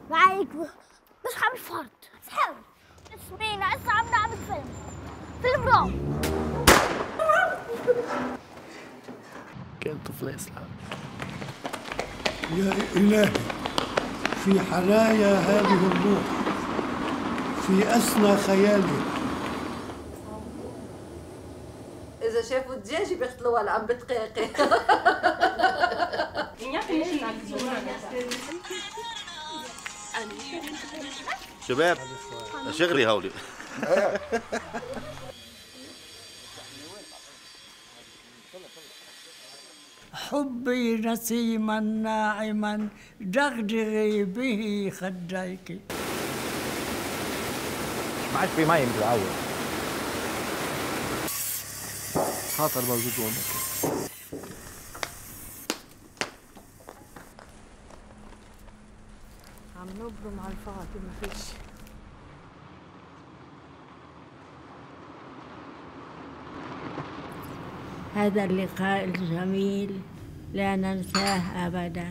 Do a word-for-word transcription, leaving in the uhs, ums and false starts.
معاك مش عامل فرد سحر اسمينا هسه عم نعمل فيلم فيلم رعب. كان طفل يسلم. يا إلهي في حنايا هذه الروح في أسنى خيالي. إذا شافوا دجاجة بيقتلوها لعم بتقاقي. شباب شغلي هولي. حبي نسيما ناعما دغدغي به خديك. ما عادش في مي مثل الاول. خاطر موجود هونك. عم نبرم على الفاضي ما فيش. هذا اللقاء الجميل لا ننساه أبدا.